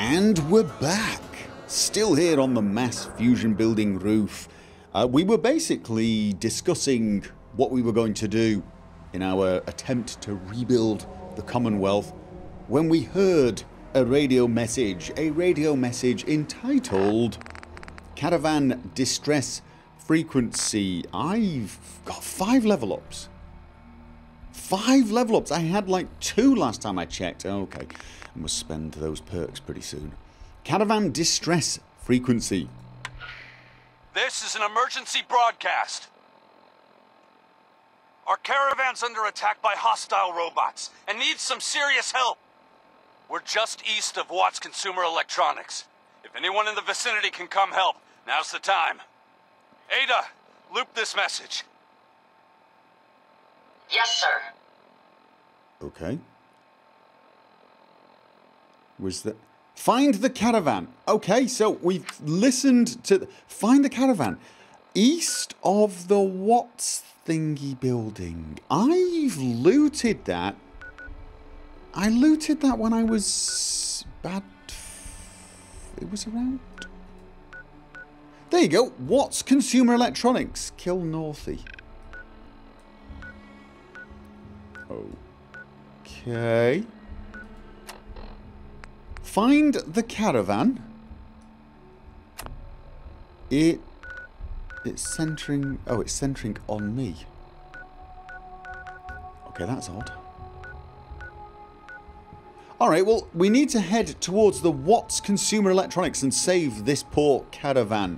And we're back, still here on the Mass Fusion Building roof. We were basically discussing what we were going to do in our attempt to rebuild the Commonwealth when we heard a radio message entitled Caravan Distress Frequency. I've got 5 level ups. 5 level ups. I had like 2 last time I checked. Okay, I must spend those perks pretty soon. Caravan Distress Frequency. This is an emergency broadcast. Our caravan's under attack by hostile robots and needs some serious help. We're just east of Watts Consumer Electronics. If anyone in the vicinity can come help, now's the time. Ada, loop this message. Yes, sir. Okay. Was that... Find the caravan. Okay, so we've listened to... Find the caravan. East of the Watts thingy building. I've looted that. I looted that when I was... It was around... There you go. Watts Consumer Electronics. Kill Northy. Okay. Find the caravan. It's centering... Oh, it's centering on me. Okay, that's odd. Alright, well, we need to head towards the Watts Consumer Electronics and save this poor caravan.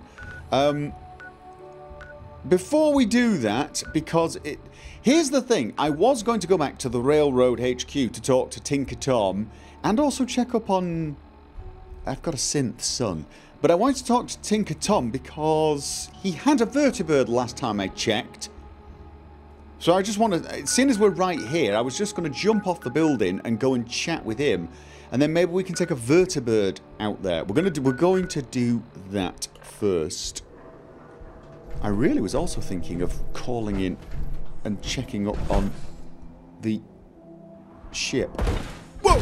Before we do that, because it... Here's the thing. I was going to go back to the Railroad HQ to talk to Tinker Tom and also check up on... I've got a synth son. But I wanted to talk to Tinker Tom because he had a vertibird last time I checked. So I just wanted... Seeing as we're right here, I was just going to jump off the building and go and chat with him. And then maybe we can take a vertibird out there. We're going to do that first. I really was also thinking of calling in and checking up on the ship. Whoa!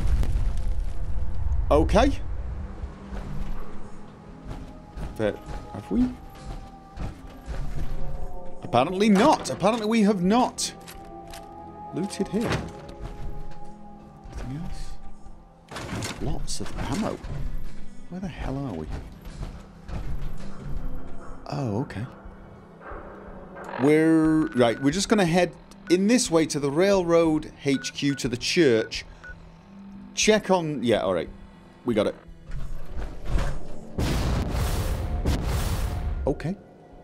Okay. But have we? Apparently not. Apparently we have not looted here. Anything else? Lots of ammo. Where the hell are we? Oh, okay. We're just going to head in this way to the Railroad HQ, to the church. Check on... Yeah, alright. We got it. Okay.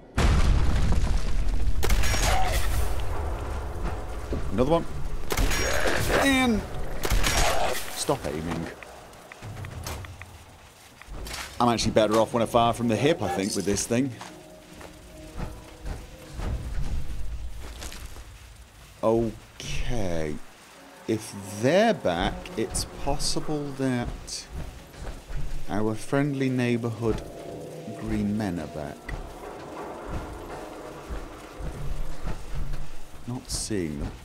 Another one. And... Stop aiming. I'm actually better off when I fire from the hip, I think, with this thing. Okay. If they're back, it's possible that our friendly neighbourhood green men are back. Not seeing them.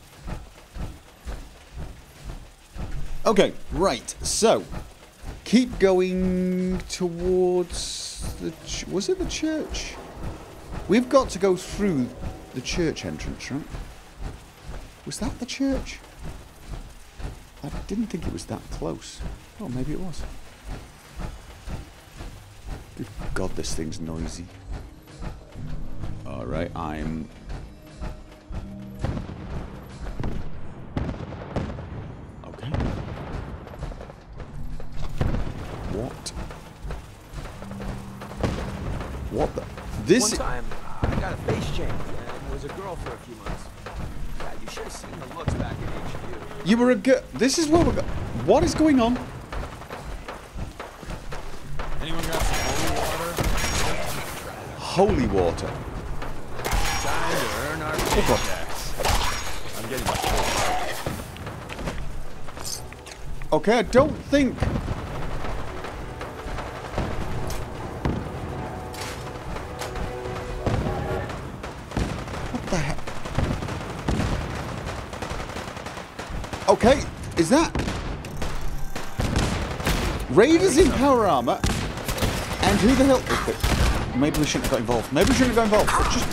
Okay, right. So, keep going towards the... Was it the church? We've got to go through the church entrance, right? Was that the church? I didn't think it was that close. Oh, maybe it was. Good God, this thing's noisy. Alright, I'm... Okay. What? What the... This... One time, I got a face change and was a girl for a few months. God, you should have seen the looks back at HQ. You were a girl... This is where we're going... What is going on? Anyone got some Holy holy water? water. Time to earn our paychecks. I'm getting my full. Okay, I don't think... What the heck? Okay, is that... Raiders in power armor. And who the hell... Okay. Maybe we shouldn't have got involved. Maybe we shouldn't have got involved. But just...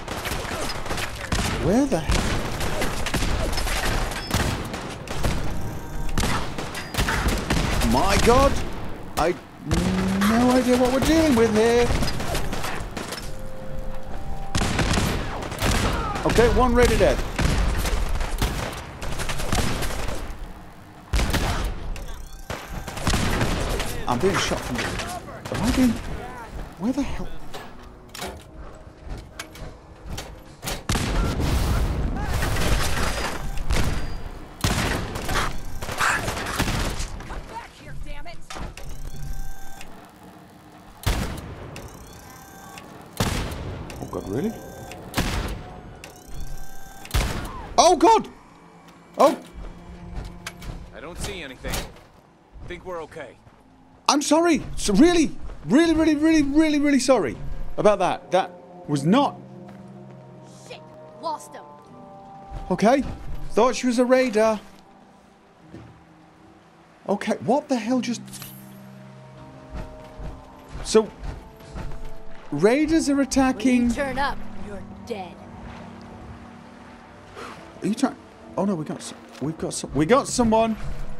Where the hell... My God! I... No idea what we're dealing with here. Okay, one Raider dead. I'm being shot from the... Am I being... Where the hell... Come back here, damn it! Oh God, really? Oh God! Oh! I don't see anything. Think we're okay. I'm sorry. So really sorry about that. That was not... Shit! Lost him! Okay. Thought she was a raider. Okay, what the hell just... So... Raiders are attacking... When you turn up, you're dead. Are you trying... Oh no, we got someone.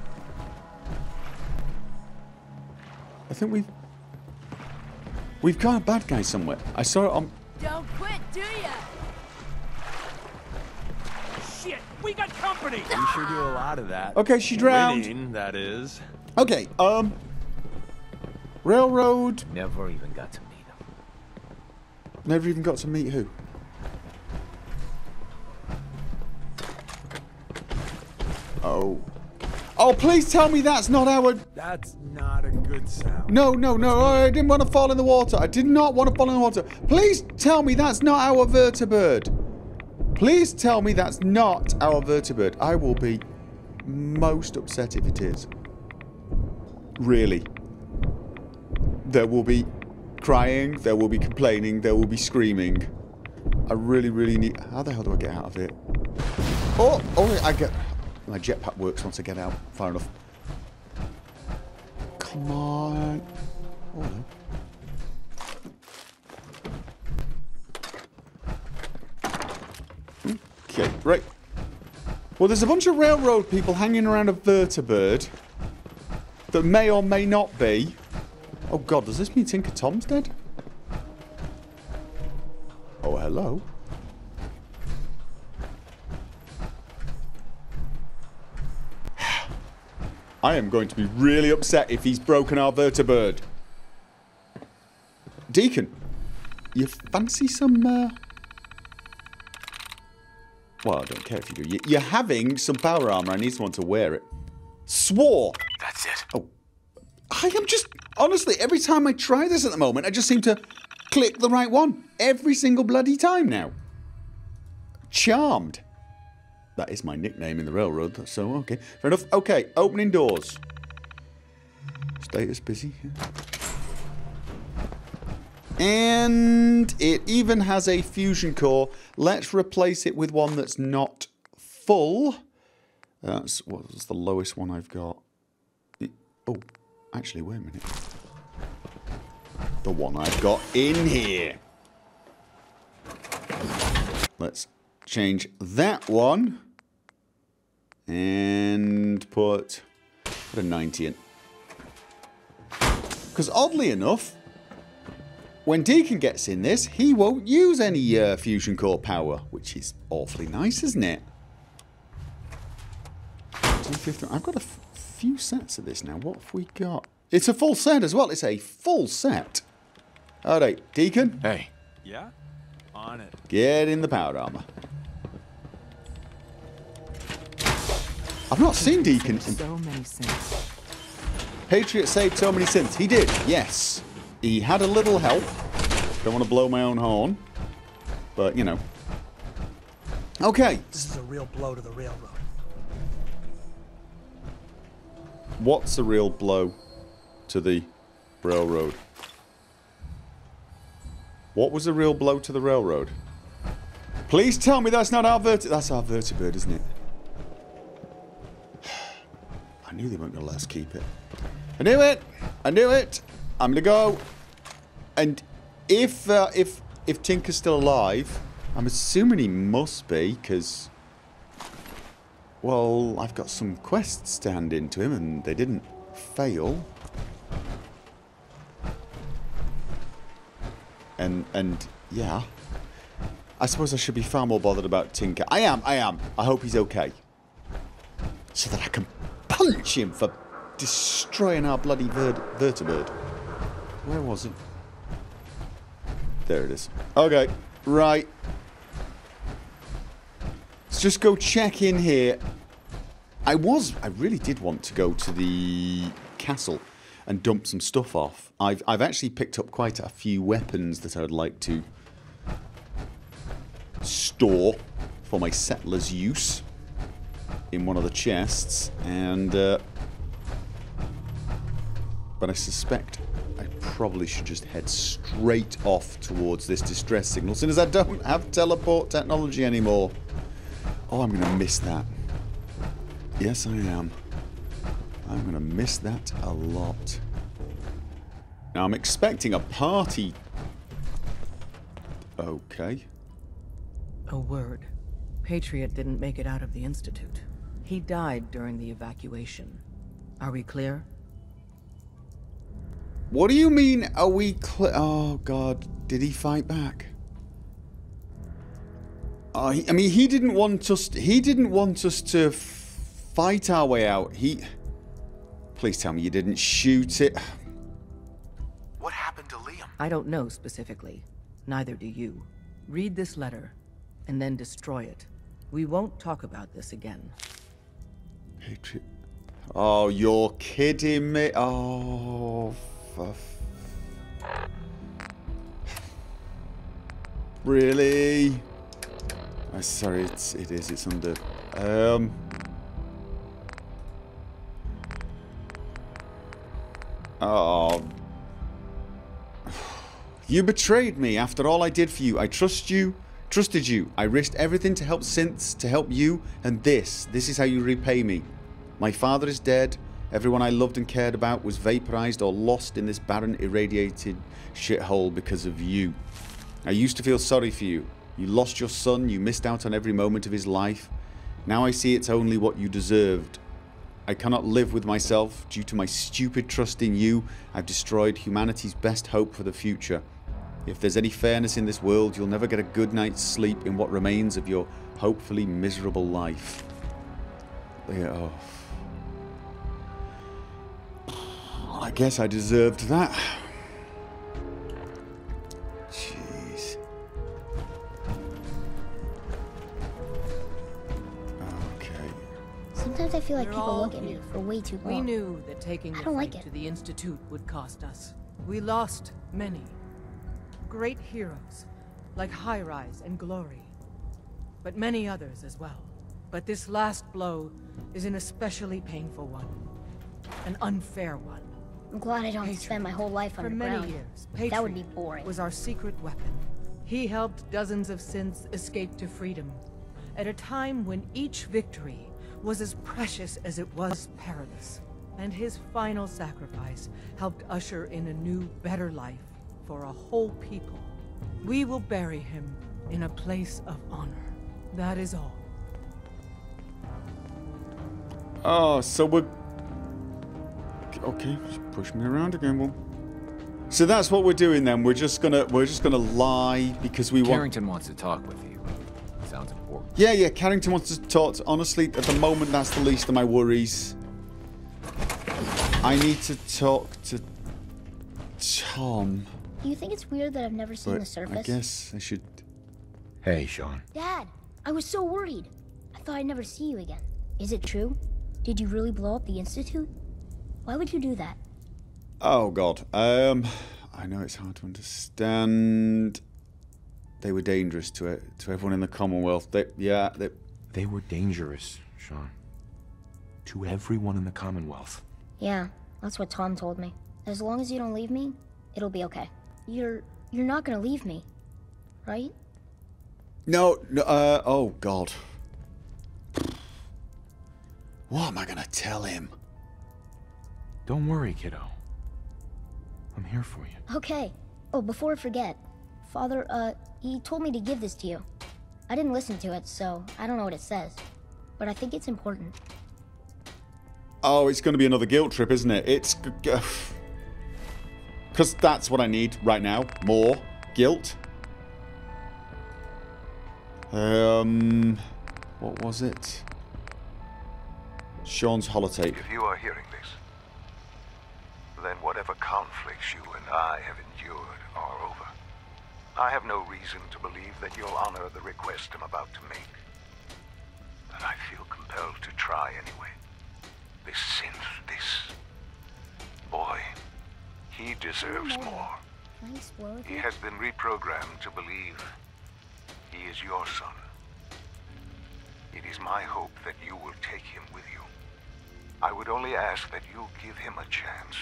I think we've got a bad guy somewhere. I saw it on... Don't quit, do ya? Shit, we got company! We sure do a lot of that. Okay, she drowned. Winning, that is. Okay, Railroad... Never even got to meet him. Never even got to meet who? Oh. Oh, please tell me that's not our... That's not a good sound. No, I didn't want to fall in the water. I did not want to fall in the water. Please tell me that's not our vertibird. Please tell me that's not our vertibird. I will be most upset if it is. Really. There will be crying, there will be complaining, there will be screaming. I really need... How the hell do I get out of it? Oh, I get... My jetpack works once I get out far enough. Come on. Oh, no. Okay, right. Well, there's a bunch of railroad people hanging around a vertibird that may or may not be. Oh God, does this mean Tinker Tom's dead? Oh, hello. I am going to be really upset if he's broken our vertibird. Deacon, you fancy some, well, I don't care if you do. You're having some power armor. I need someone to wear it. Swore. That's it. Oh. I am just, honestly, every time I try this at the moment, I just seem to click the right one. Every single bloody time now. Charmed. That is my nickname in the railroad, so okay. Fair enough. Okay, opening doors. Status busy. And it even has a fusion core. Let's replace it with one that's not full. That's what was the lowest one I've got. Oh, actually, wait a minute. The one I've got in here. Let's change that one. And put a 90 in. Because oddly enough, when Deacon gets in this, he won't use any fusion core power, which is awfully nice, isn't it? I've got a few sets of this now. What have we got? It's a full set as well. It's a full set. Alright, Deacon. Hey. Yeah? On it. Get in the power armor. I've not seen Deacon. So many synths. Patriot saved so many synths. He did, yes. He had a little help. Don't want to blow my own horn. But, you know. Okay. This is a real blow to the railroad. What's a real blow to the railroad? What was a real blow to the railroad? Please tell me that's not our that's our vertibird, isn't it? I knew they weren't going to let us keep it. I knew it! I knew it! I'm gonna go. And if Tinker's still alive, I'm assuming he must be, because, well, I've got some quests to hand in to him, and they didn't fail. And yeah. I suppose I should be far more bothered about Tinker. I am. I hope he's okay. So that I can punch him for destroying our bloody vertibird. Where was it? There it is. Okay, right. Let's just go check in here. I really did want to go to the castle and dump some stuff off. I've actually picked up quite a few weapons that I would like to store for my settler's use in one of the chests, and but I suspect I probably should just head straight off towards this distress signal, since I don't have teleport technology anymore. Oh, I'm gonna miss that. Yes, I am. I'm gonna miss that a lot. Now I'm expecting a party. Okay. A word. Patriot didn't make it out of the Institute. He died during the evacuation. Are we clear? What do you mean, are we clear? Oh, God. Did he fight back? I mean, he didn't want us to fight our way out. Please tell me you didn't shoot it. What happened to Liam? I don't know specifically. Neither do you. Read this letter, and then destroy it. We won't talk about this again. Patriot. Oh, you're kidding me. Oh, really? I'm sorry, it's under. Oh. You betrayed me after all I did for you. I trusted you. I risked everything to help Synths, to help you, and this is how you repay me. My father is dead. Everyone I loved and cared about was vaporized or lost in this barren, irradiated shithole because of you. I used to feel sorry for you. You lost your son. You missed out on every moment of his life. Now I see it's only what you deserved. I cannot live with myself. Due to my stupid trust in you, I've destroyed humanity's best hope for the future. If there's any fairness in this world, you'll never get a good night's sleep in what remains of your hopefully miserable life. Yeah, oh. I guess I deserved that. Jeez. Okay. Sometimes I feel like people look at me for way too long. We knew that taking the like fight it. to the Institute would cost us. We lost many. Great heroes, like High-Rise and Glory. But many others as well. But this last blow is an especially painful one. An unfair one. I'm glad I don't have to spend my whole life For underground. many years, Patriot That would be boring. was our secret weapon. He helped dozens of synths escape to freedom, at a time when each victory was as precious as it was perilous. And his final sacrifice helped usher in a new, better life for a whole people. We will bury him in a place of honor. That is all. Oh, so we're... Okay, just push me around again, well. So that's what we're doing then. We're just gonna lie because we want... Carrington wants to talk with you. Sounds important. Yeah, Carrington wants to talk. Honestly, at the moment, that's the least of my worries. I need to talk to Tom. Do you think it's weird that I've never seen But the surface? I guess I should... Hey, Sean. Dad, I was so worried. I thought I'd never see you again. Is it true? Did you really blow up the Institute? Why would you do that? Oh, God. I know it's hard to understand. They were dangerous to everyone in the Commonwealth. They were dangerous, Sean. To everyone in the Commonwealth. Yeah, that's what Tom told me. As long as you don't leave me, it'll be okay. You're not gonna leave me, right? No, oh, God. What am I gonna tell him? Don't worry, kiddo. I'm here for you. Okay. Oh, before I forget, Father, he told me to give this to you. I didn't listen to it, so I don't know what it says. But I think it's important. Oh, it's going to be another guilt trip, isn't it? It's... Because that's what I need right now. More guilt. What was it? Sean's holotape. If you are hearing this, then whatever conflicts you and I have endured are over. I have no reason to believe that you'll honor the request I'm about to make. But I feel compelled to try anyway. This synth, this boy, he deserves more. Can I explore with He you? has been reprogrammed to believe he is your son. It is my hope that you will take him with you. I would only ask that you give him a chance.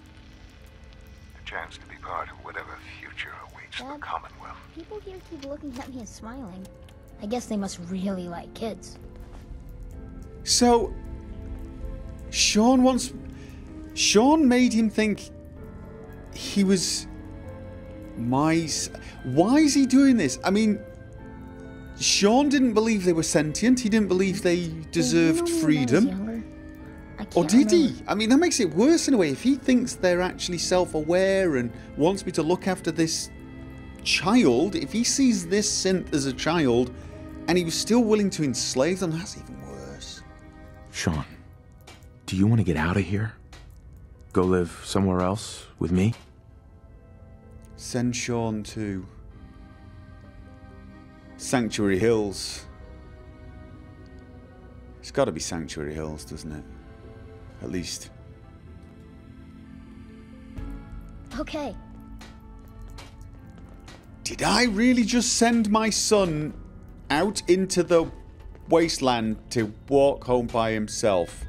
A chance to be part of whatever future awaits the Dad? Commonwealth. People here keep looking at me and smiling. I guess they must really like kids. So, Sean made him think he was my... Why is he doing this? I mean, Sean didn't believe they were sentient. He didn't believe they deserved freedom. Or did he? I mean, that makes it worse in a way. If he thinks they're actually self-aware and wants me to look after this child, if he sees this synth as a child and he was still willing to enslave them, that's even worse. Sean, do you want to get out of here? Go live somewhere else with me? Send Sean to Sanctuary Hills. It's got to be Sanctuary Hills, doesn't it? At least. Okay. Did I really just send my son out into the wasteland to walk home by himself?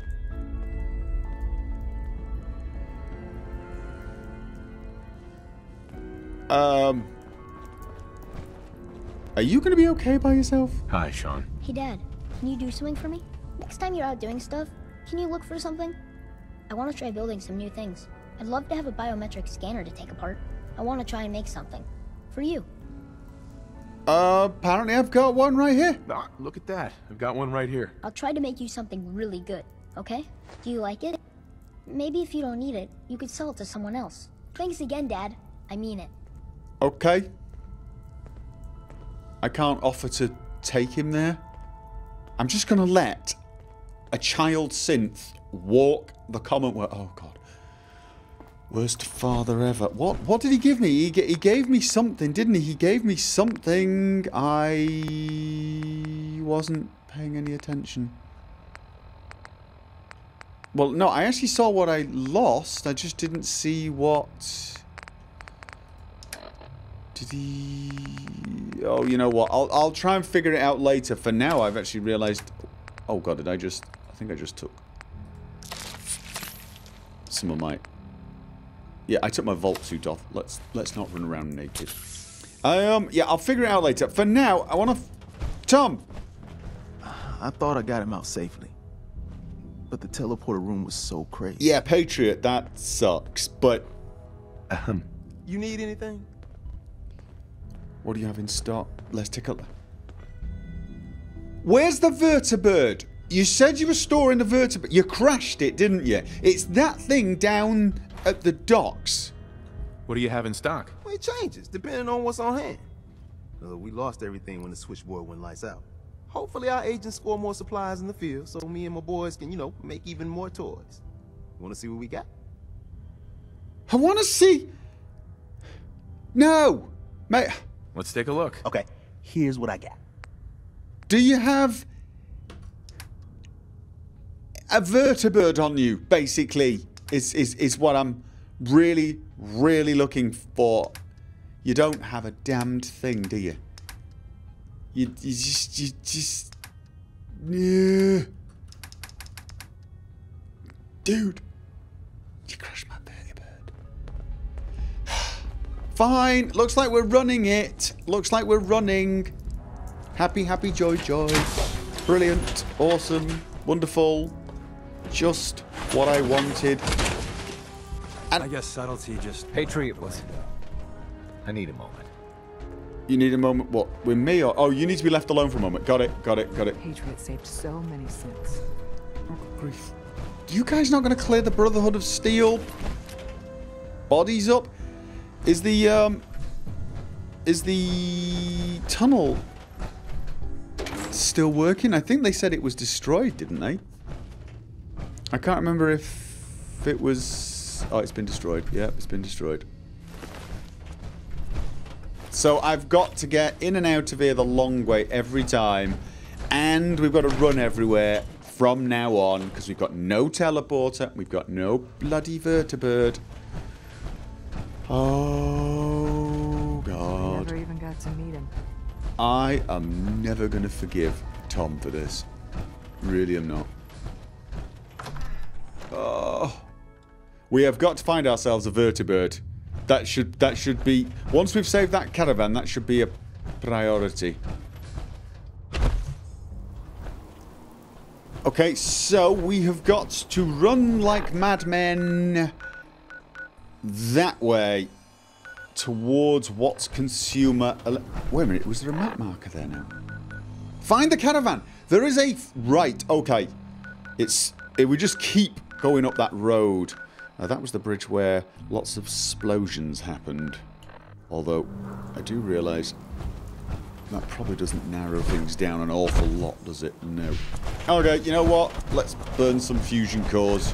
Are you going to be okay by yourself? Hi, Sean. Hey, Dad, can you do something for me? Next time you're out doing stuff, can you look for something? I want to try building some new things. I'd love to have a biometric scanner to take apart. I want to try and make something. For you. Apparently I've got one right here. Ah, look at that. I've got one right here. I'll try to make you something really good, okay? Do you like it? Maybe if you don't need it, you could sell it to someone else. Thanks again, Dad. I mean it. Okay. I can't offer to take him there. I'm just going to let a child synth walk the Commonwealth. Oh, God. Worst father ever. What did he give me? He gave me something, didn't he? He gave me something. I wasn't paying any attention. Well, no, I actually saw what I lost. I just didn't see what... Did he... Oh, you know what? I'll try and figure it out later. For now, I've actually realized... Oh, God, did I just... I think I just took... some of my... Yeah, I took my vault suit off. Let's not run around naked. Yeah, I'll figure it out later. For now, I want to... Tom! I thought I got him out safely. But the teleporter room was so crazy. Yeah, Patriot, that sucks, but... You need anything? What do you have in stock? Let's take a look. Where's the vertibird? You said you were storing the vertibird. You crashed it, didn't you? It's that thing down at the docks. What do you have in stock? Well, it changes, depending on what's on hand. We lost everything when the switchboard went lights out. Hopefully our agents score more supplies in the field so me and my boys can, you know, make even more toys. Want to see what we got? I want to see... No! Mate... Let's take a look. Okay, here's what I got. Do you have... a vertibird on you, basically, is what I'm really, really looking for. You don't have a damned thing, do you? You just... Yeah. Dude. You crushed my vertibird. Fine. Looks like we're running it. Looks like we're running. Happy, happy, joy, joy. Brilliant. Awesome. Wonderful. Just what I wanted. I guess subtlety just... Patriot was. I need a moment. You need a moment, what, with me or... Oh, you need to be left alone for a moment. Got it. Patriot saved so many sins. Oh, good grief. You guys not going to clear the Brotherhood of Steel bodies up? Is the tunnel still working? I think they said it was destroyed, didn't they? I can't remember if it was... Oh, it's been destroyed. Yeah, it's been destroyed. So I've got to get in and out of here the long way every time. And we've got to run everywhere from now on. Because we've got no teleporter. We've got no bloody vertibird. Oh, God. Never even got to meet him. I am never going to forgive Tom for this. Really am not. Oh. We have got to find ourselves a vertibird. That should be... Once we've saved that caravan, that should be a priority. Okay, so we have got to run like madmen that way towards Watts Consumer... Wait a minute, was there a map marker there now? Find the caravan! There is a... Right, okay. We just keep going up that road. That was the bridge where lots of explosions happened. Although, I do realise that probably doesn't narrow things down an awful lot, does it? No. Okay, you know what? Let's burn some fusion cores.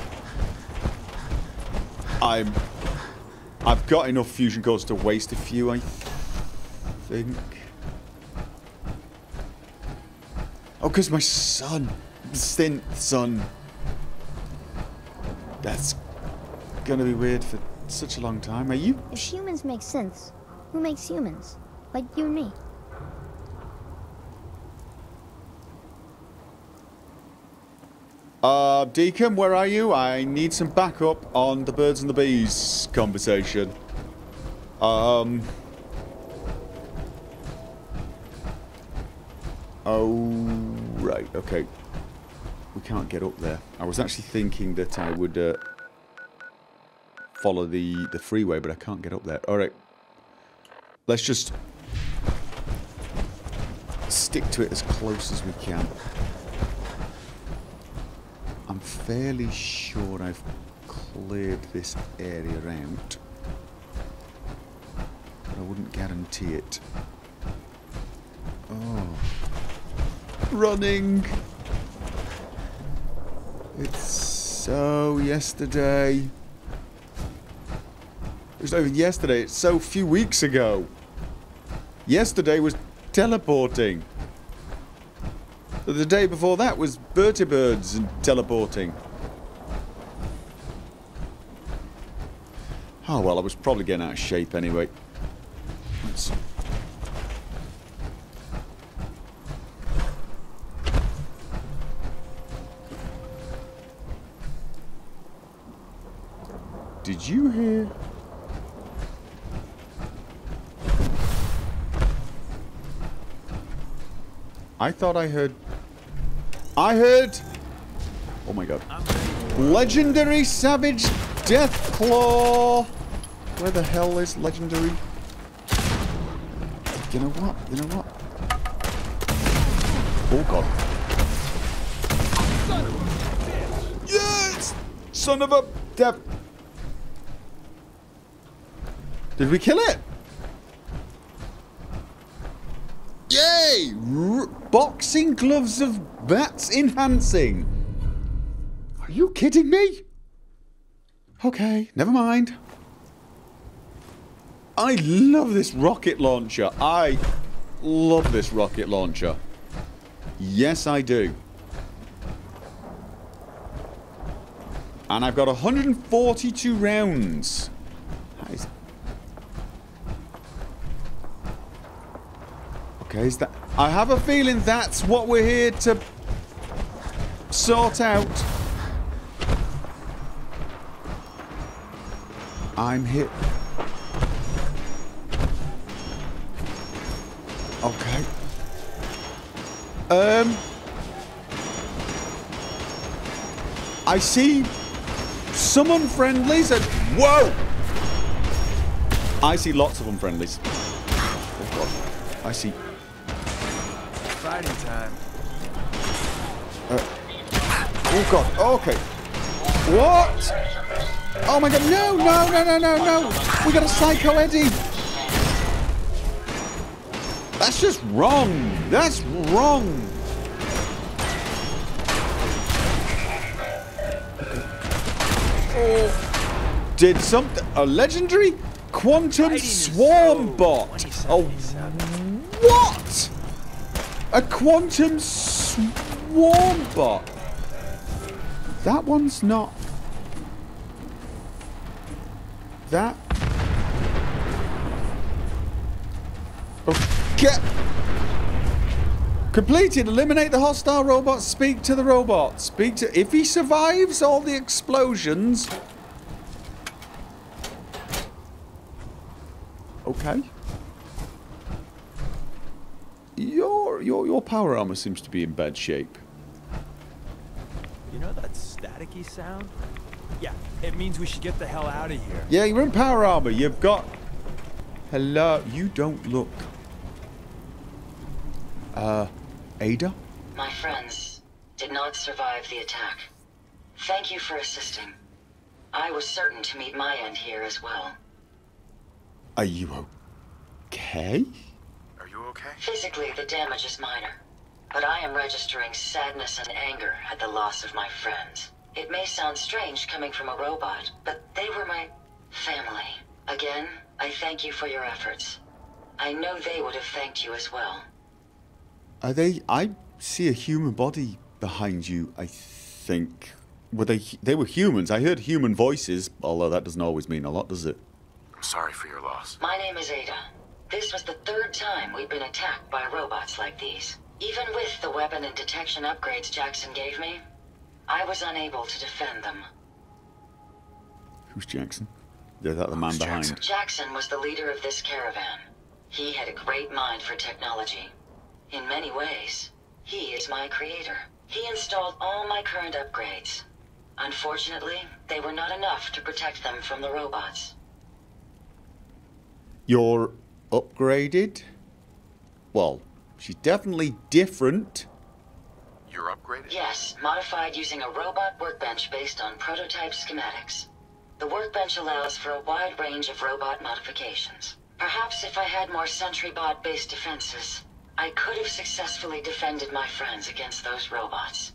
I've got enough fusion cores to waste a few, I think. Oh, because my son, synth son. That's gonna be weird for such a long time. Are you? If humans make synths, who makes humans? Like you and me. Deacon, where are you? I need some backup on the birds and the bees conversation. Oh, right, okay. We can't get up there. I was actually thinking that I would follow the freeway, but I can't get up there. Alright. Let's just stick to it as close as we can. I'm fairly sure I've cleared this area out, but I wouldn't guarantee it. Oh. Running! It's so yesterday. It's not even yesterday, it's so few weeks ago. Yesterday was teleporting. The day before that was vertibirds and teleporting. Oh well, I was probably getting out of shape anyway. Did you hear? I thought I heard... Oh my god. Legendary Savage Deathclaw! Where the hell is Legendary? You know what? You know what? Oh god. Yes! Son of a death. Did we kill it? Yay! Boxing gloves of bats enhancing. Are you kidding me? Okay, never mind. I love this rocket launcher. I love this rocket launcher. Yes, I do. And I've got 142 rounds. That is... Okay, is that... I have a feeling that's what we're here to sort out. I'm hit. Okay. I see some unfriendlies and... Whoa! I see lots of unfriendlies. Oh, God. I see... Fighting time. Oh, God. Okay. What? Oh, my God. No, no, no, no, no, no. We got a Psycho Eddie. That's just wrong. That's wrong. Oh. Did something... A legendary Quantum Swarm Bot. Oh, what? A Quantum Swarm Bot. That one's not... That... Okay. Completed. Eliminate the hostile robots. Speak to the robot. Speak to... If he survives all the explosions... Okay. Your power armor seems to be in bad shape. You know that staticky sound? Yeah, it means we should get the hell out of here. Yeah, you're in power armor. You've got... Hello. You don't look... Ada? My friends did not survive the attack. Thank you for assisting. I was certain to meet my end here as well. Are you okay? Are you okay? Physically, the damage is minor, but I am registering sadness and anger at the loss of my friends. It may sound strange coming from a robot, but they were my family. Again, I thank you for your efforts. I know they would have thanked you as well. Are they... I see a human body behind you, I think. Were they... They were humans. I heard human voices, although that doesn't always mean a lot, does it? I'm sorry for your loss. My name is Ada. This was the third time we've been attacked by robots like these. Even with the weapon and detection upgrades Jackson gave me, I was unable to defend them. Who's Jackson? Is that the man behind? Jackson was the leader of this caravan. He had a great mind for technology. In many ways, he is my creator. He installed all my current upgrades. Unfortunately, they were not enough to protect them from the robots. You're upgraded? Well, she's definitely different. You're upgraded? Yes, modified using a robot workbench based on prototype schematics. The workbench allows for a wide range of robot modifications. Perhaps if I had more Sentry Bot-based defenses, I could have successfully defended my friends against those robots.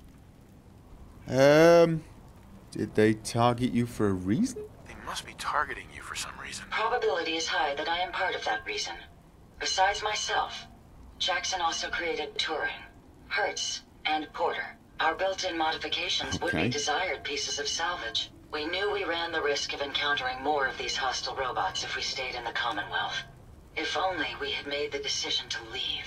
Did they target you for a reason? They must be targeting you for some reason. Probability is high that I am part of that reason. Besides myself, Jackson also created Turing, Hertz, and Porter. Our built-in modifications would be desired pieces of salvage. We knew we ran the risk of encountering more of these hostile robots if we stayed in the Commonwealth. If only we had made the decision to leave.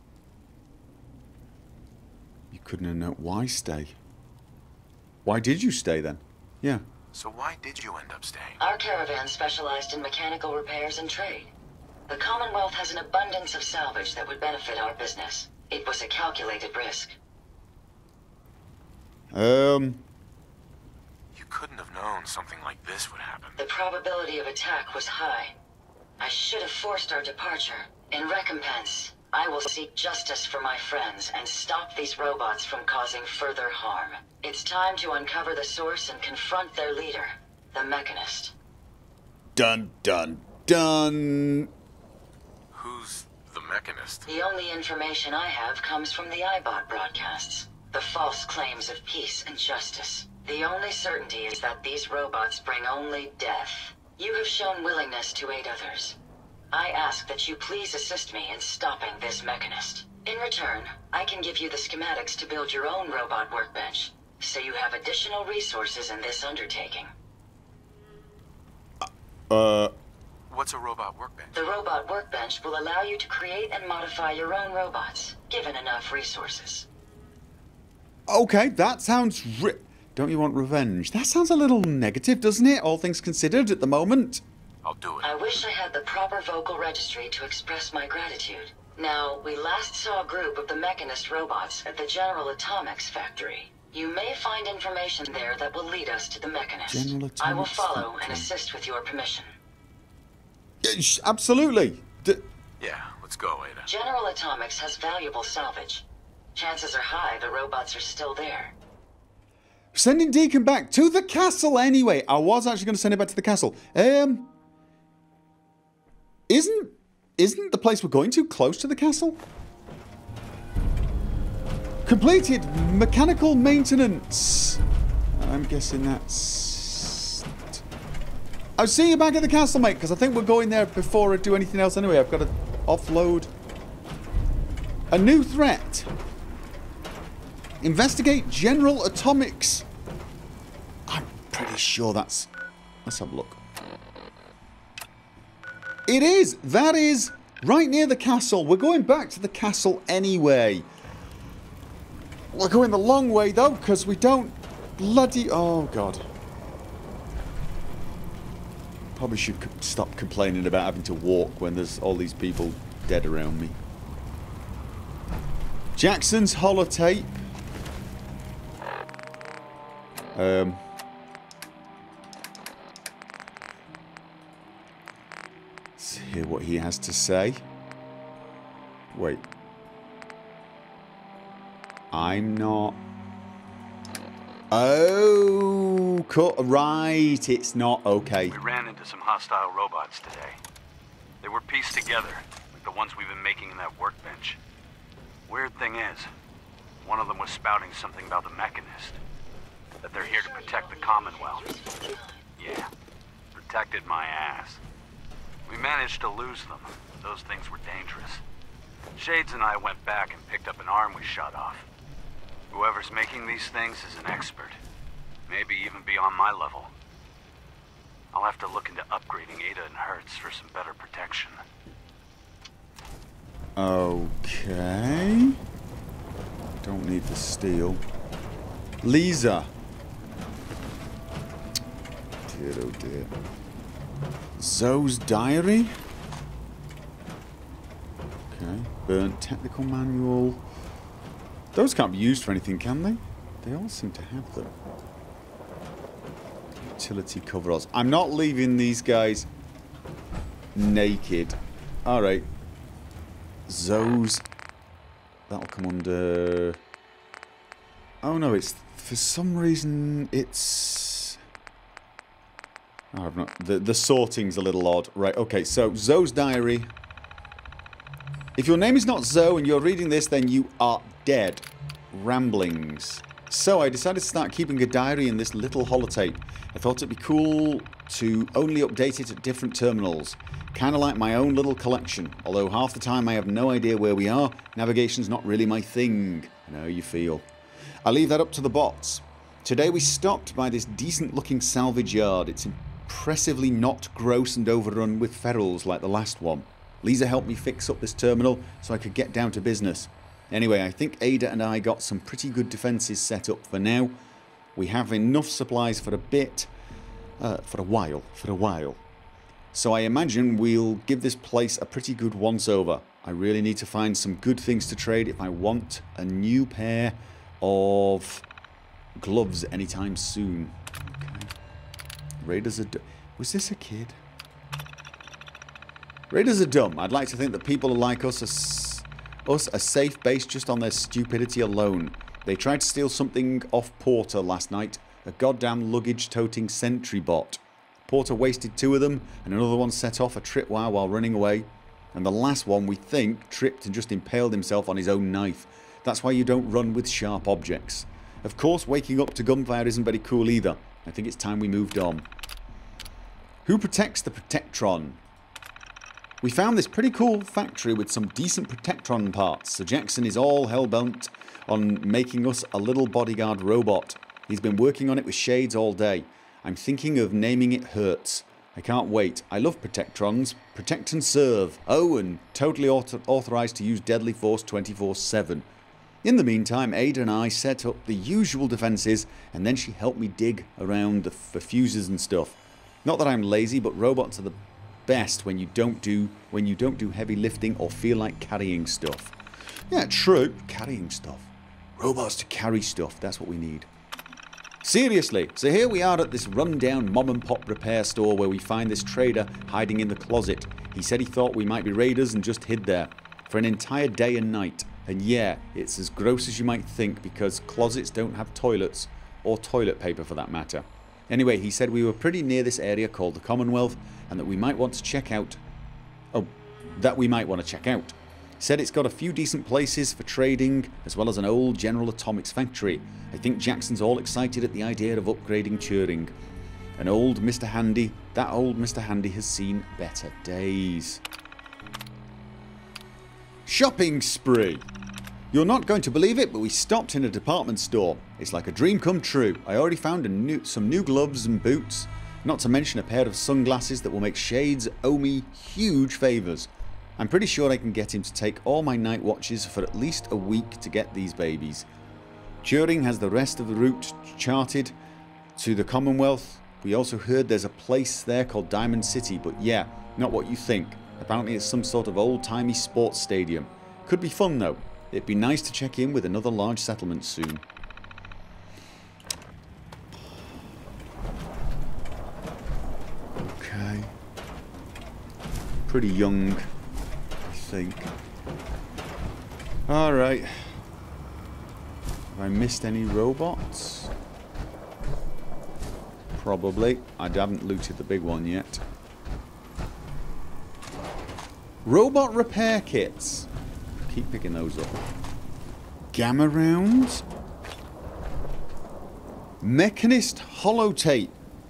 You couldn't have known. Why stay? Why did you stay then? Yeah. So why did you end up staying? Our caravan specialized in mechanical repairs and trade. The Commonwealth has an abundance of salvage that would benefit our business. It was a calculated risk. You couldn't have known something like this would happen. The probability of attack was high. I should have forced our departure. In recompense, I will seek justice for my friends and stop these robots from causing further harm. It's time to uncover the source and confront their leader, the Mechanist. Dun, dun, dun. Who's the Mechanist? The only information I have comes from the iBot broadcasts. The false claims of peace and justice. The only certainty is that these robots bring only death. You have shown willingness to aid others. I ask that you please assist me in stopping this Mechanist. In return, I can give you the schematics to build your own robot workbench, so you have additional resources in this undertaking. What's a robot workbench? The robot workbench will allow you to create and modify your own robots, given enough resources. Okay, that sounds Don't you want revenge? That sounds a little negative, doesn't it? All things considered at the moment. I'll do it. I wish I had the proper vocal registry to express my gratitude. Now, we last saw a group of the Mechanist robots at the General Atomics factory. You may find information there that will lead us to the Mechanist. General I will Atomics follow and Factory. assist with your permission. Absolutely. Yeah, let's go, Ada. General Atomics has valuable salvage. Chances are high the robots are still there. Sending Deacon back to the castle anyway. I was actually going to send him back to the castle. Isn't the place we're going to close to the castle? Completed mechanical maintenance. I'm guessing that's... I'll see you back at the castle, mate, because I think we're going there before I do anything else anyway. I've got to offload a new threat. Investigate General Atomics. I'm pretty sure that's... Let's have a look. It is. That is right near the castle. We're going back to the castle anyway. We're going the long way, though, because we don't bloody... Oh, God. Probably should stop complaining about having to walk when there's all these people dead around me. Jackson's holotape. Let's hear what he has to say. Wait. I'm not... Oh, right, it's not okay. We ran into some hostile robots today. They were pieced together, like the ones we've been making in that workbench. Weird thing is, one of them was spouting something about the Mechanist. That they're here to protect the Commonwealth. Yeah, protected my ass. We managed to lose them. Those things were dangerous. Shades and I went back and picked up an arm we shot off. Whoever's making these things is an expert. Maybe even beyond my level. I'll have to look into upgrading Ada and Hertz for some better protection. Okay. Don't need the steel. Lisa. Dear, oh dear. Zoe's diary. Okay. Burnt technical manual. Those can't be used for anything, can they? They all seem to have them. Utility coveralls. I'm not leaving these guys naked. Alright. Zoe's. That'll come under... Oh no, it's... For some reason, it's... Oh, I've not... The sorting's a little odd. Right, okay, so Zoe's diary. If your name is not Zoe and you're reading this, then you are dead. Ramblings. So I decided to start keeping a diary in this little holotape. I thought it'd be cool to only update it at different terminals. Kinda like my own little collection. Although half the time I have no idea where we are. Navigation's not really my thing. I know how you feel. I leave that up to the bots. Today we stopped by this decent looking salvage yard. It's impressively not gross and overrun with ferals like the last one. Lisa helped me fix up this terminal so I could get down to business. Anyway, I think Ada and I got some pretty good defences set up for now. We have enough supplies for a bit. For a while. So I imagine we'll give this place a pretty good once-over. I really need to find some good things to trade if I want a new pair of gloves anytime soon. Okay. Raiders are... Was this a kid? Raiders are dumb. I'd like to think that people are like us a safe base just on their stupidity alone. They tried to steal something off Porter last night. A goddamn luggage-toting sentry bot. Porter wasted 2 of them, and another one set off a tripwire while running away. And the last one, we think, tripped and just impaled himself on his own knife. That's why you don't run with sharp objects. Of course, waking up to gunfire isn't very cool either. I think it's time we moved on. Who protects the Protectron? We found this pretty cool factory with some decent Protectron parts, so Jackson is all hell-bent on making us a little bodyguard robot. He's been working on it with Shades all day. I'm thinking of naming it Hertz. I can't wait. I love Protectrons. Protect and serve. Oh, and totally authorized to use deadly force 24/7. In the meantime, Ada and I set up the usual defenses, and then she helped me dig around for fuses and stuff. Not that I'm lazy, but robots are the best when you don't do heavy lifting or feel like carrying stuff. Yeah, true. Carrying stuff. Robots to carry stuff, that's what we need. Seriously, so here we are at this rundown mom-and-pop repair store where we find this trader hiding in the closet. He said he thought we might be raiders and just hid there for an entire day and night. And yeah, it's as gross as you might think because closets don't have toilets, or toilet paper for that matter. Anyway, he said we were pretty near this area called the Commonwealth and that we might want to check out. Said it's got a few decent places for trading, as well as an old General Atomics factory. I think Jackson's all excited at the idea of upgrading Turing. An old Mr. Handy, that old Mr. Handy has seen better days. Shopping spree. You're not going to believe it, but we stopped in a department store. It's like a dream come true. I already found some new gloves and boots, not to mention a pair of sunglasses that will make Shades owe me huge favours. I'm pretty sure I can get him to take all my night watches for at least a week to get these babies. Turing has the rest of the route charted to the Commonwealth. We also heard there's a place there called Diamond City, but yeah, not what you think. Apparently it's some sort of old-timey sports stadium. Could be fun though. It'd be nice to check in with another large settlement soon. Okay. Pretty young, I think. Alright. Have I missed any robots? Probably. I haven't looted the big one yet. Robot repair kits. Keep picking those up. Gamma rounds. Mechanist holotape.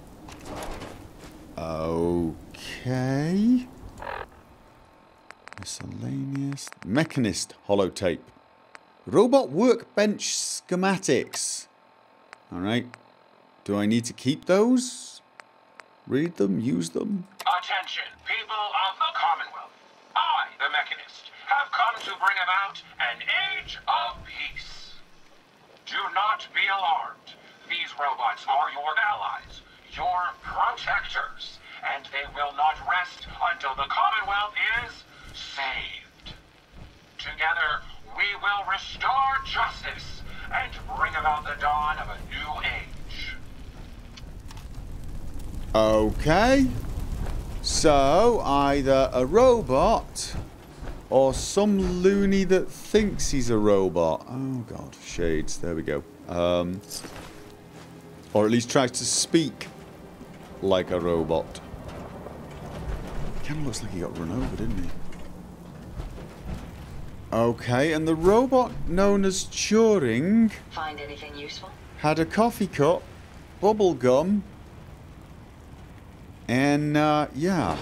Okay. Miscellaneous. Mechanist holotape. Robot workbench schematics. Alright. Do I need to keep those? Read them? Use them? Attention, people of the Commonwealth. I, the Mechanist, have come to bring about an age of peace. Do not be alarmed. These robots are your allies, your protectors, and they will not rest until the Commonwealth is saved. Together, we will restore justice and bring about the dawn of a new age. Okay. So, either a robot or some loony that thinks he's a robot. Oh god, Shades. There we go. Or at least tries to speak like a robot. Kind of looks like he got run over, didn't he? Okay, and the robot known as Turing Find anything useful? had a coffee cup, bubble gum, and yeah.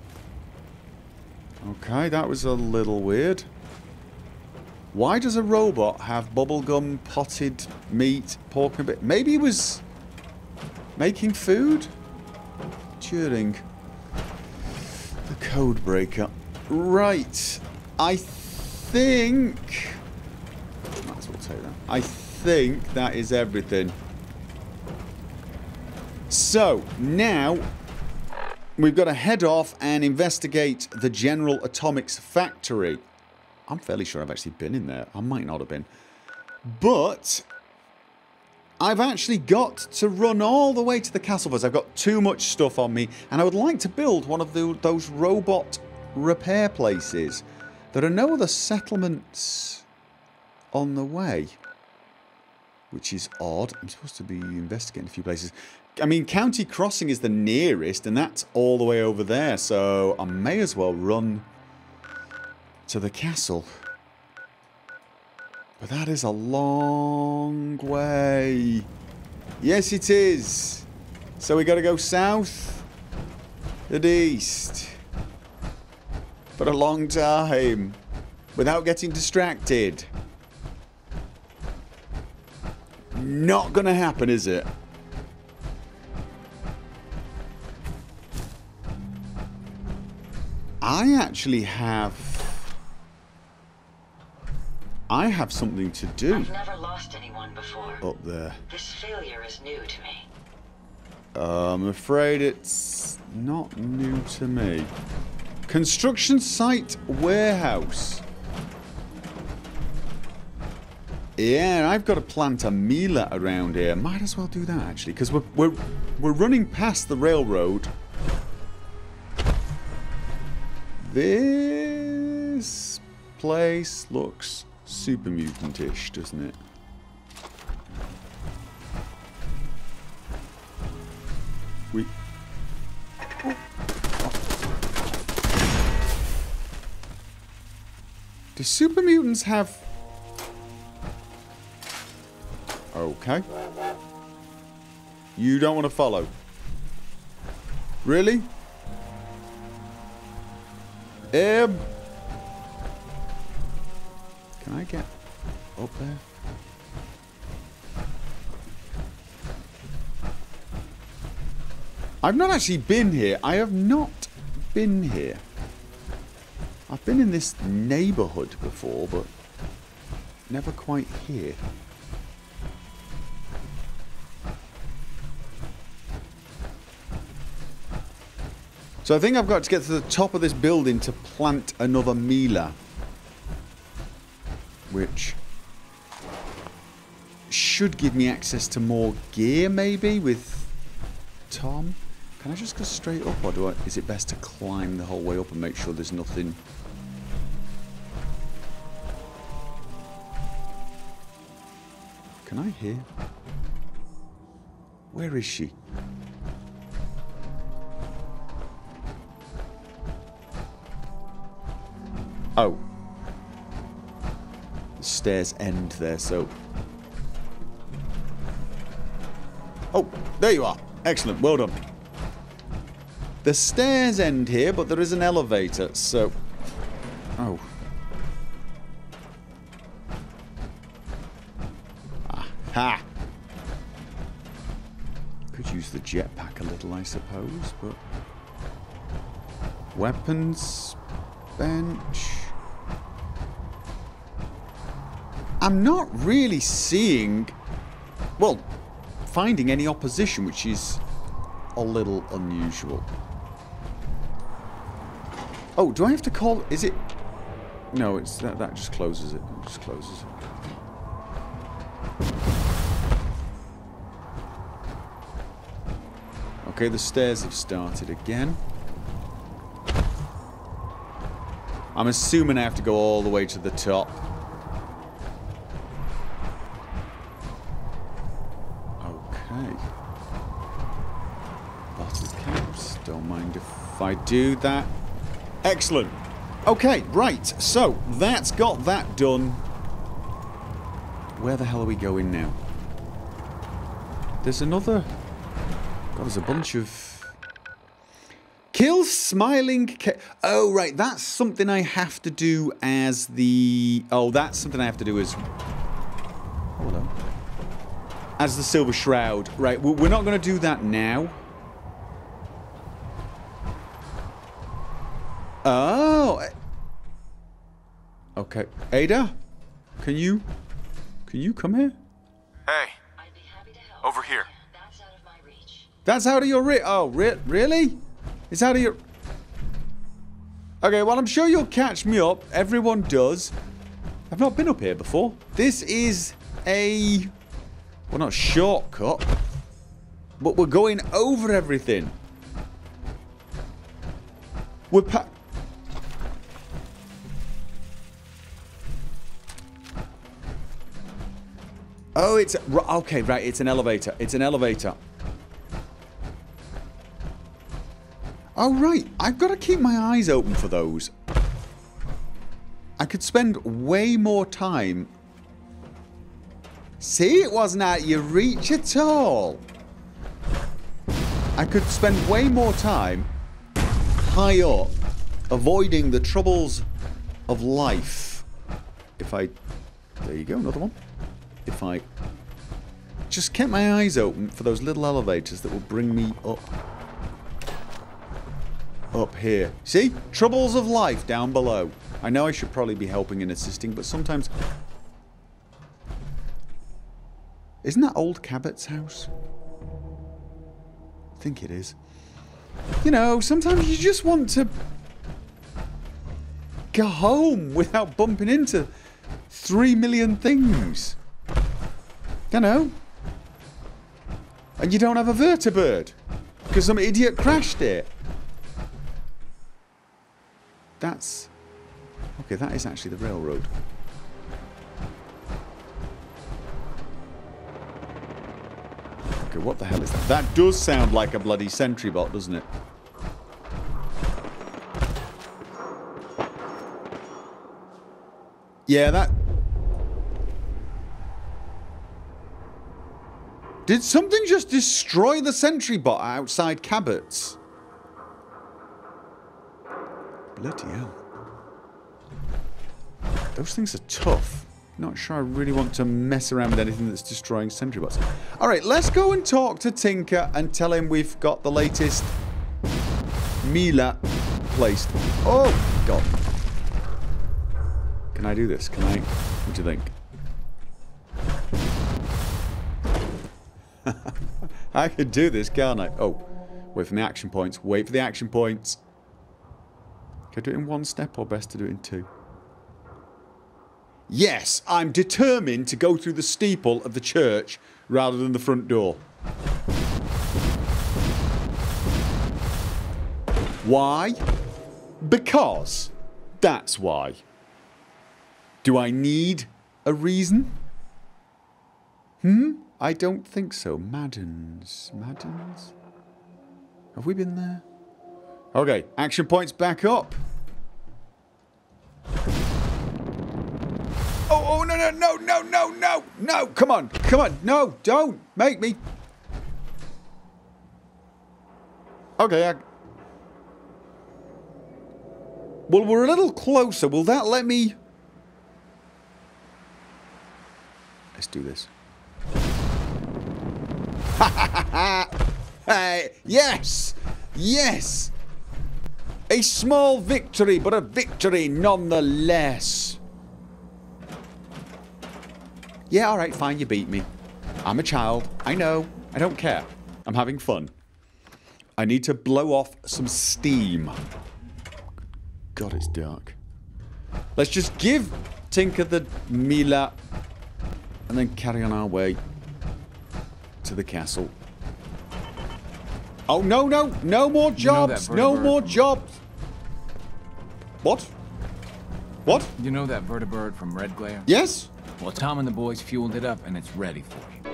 Okay, that was a little weird. Why does a robot have bubblegum, potted meat, pork and a bit? Maybe he was making food? Turing. The code breaker. Right. I think... might as well take that. I think that is everything. So, now... we've got to head off and investigate the General Atomics factory. I'm fairly sure I've actually been in there. I might not have been. But I've actually got to run all the way to the castle first. I've got too much stuff on me. And I would like to build one of those robot repair places. There are no other settlements on the way. Which is odd. I'm supposed to be investigating a few places. I mean, County Crossing is the nearest, and that's all the way over there, so I may as well run to the castle. But that is a long way. Yes, it is. So we got to go south and east for a long time without getting distracted. Not gonna happen, is it? I actually have... I have something to do. I've never lost anyone before. Up there. This failure is new to me. I'm afraid it's not new to me. Construction site warehouse. Yeah, I've got to plant a Mila around here. Might as well do that, actually, because we're running past the railroad. This place looks super mutant-ish, doesn't it? Do super mutants have... Okay. You don't want to follow. Really? Can I get up there? I've not actually been here. I have not been here. I've been in this neighborhood before, but never quite here. So I think I've got to get to the top of this building to plant another Mila. Which should give me access to more gear, maybe, with Tom. Can I just go straight up, or is it best to climb the whole way up and make sure there's nothing... Can I hear? Where is she? Oh. The stairs end there, so... Oh, there you are. Excellent, well done. The stairs end here, but there is an elevator, so... Oh. Aha! Could use the jetpack a little, I suppose, but... Weapons... bench... I'm not really seeing... Well, finding any opposition, which is a little unusual. Oh, do I have to call... Is it... No, it's that just closes it. It just closes it. Okay, the stairs have started again. I'm assuming I have to go all the way to the top. Okay. Bottle caps. Don't mind if I do that. Excellent. Okay, right. So, that's got that done. Where the hell are we going now? There's another... God, there's a bunch of... Kill smiling... Oh, right. That's something I have to do as the... Oh, that's something I have to do as... Hold on. As the Silver Shroud. Right, we're not going to do that now. Oh. Okay. Ada? Can you come here? Hey. Over here. That's out of your reach. Oh, really? It's out of your... Okay, well, I'm sure you'll catch me up. Everyone does. I've not been up here before. This is a... Well, not shortcut. But we're going over everything. We're Oh, it's... Okay, right, it's an elevator. It's an elevator. Oh, right. I've got to keep my eyes open for those. I could spend way more time... See, it wasn't out your reach at all. I could spend way more time high up, avoiding the troubles of life. If I... There you go, another one. If I just kept my eyes open for those little elevators that will bring me up here. See? Troubles of life down below. I know I should probably be helping and assisting, but sometimes... Isn't that old Cabot's house? I think it is. You know, sometimes you just want to go home without bumping into 3 million things. You know? And you don't have a vertibird. Because some idiot crashed it. That's... Okay, that is actually the railroad. Okay, what the hell is that? That does sound like a bloody sentry bot, doesn't it? Yeah, that... Did something just destroy the sentry bot outside Cabot's? Bloody hell. Those things are tough. Not sure I really want to mess around with anything that's destroying sentry bots. Alright, let's go and talk to Tinker and tell him we've got the latest Mila placed. Oh, God. Can I do this? Can I? What do you think? I could do this, can't I? Oh, wait for the action points. Wait for the action points. Can I do it in one step or best to do it in two? Yes, I'm determined to go through the steeple of the church rather than the front door. Why? Because that's why. Do I need a reason? I don't think so. Maddens. Maddens? Have we been there? Okay, action points back up. Oh, no, no, no, no, no, no, no, come on, no, don't make me. Okay, well, we're a little closer. Will that let me? Let's do this. Hey, yes, yes. A small victory, but a victory nonetheless. Yeah, alright, fine, you beat me. I'm a child. I know. I don't care. I'm having fun. I need to blow off some steam. God, it's dark. Let's just give Tinker the Mila and then carry on our way to the castle. Oh, no, no. No more jobs. No more jobs. What? What? You know that vertibird from Red Glare? Yes. Well, Tom and the boys fueled it up, and it's ready for you.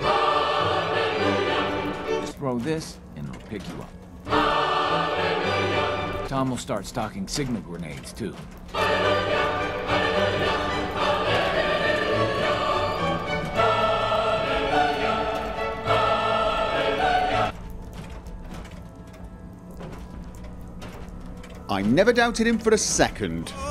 Just throw this, and it'll pick you up. Tom will start stocking signal grenades, too. I never doubted him for a second.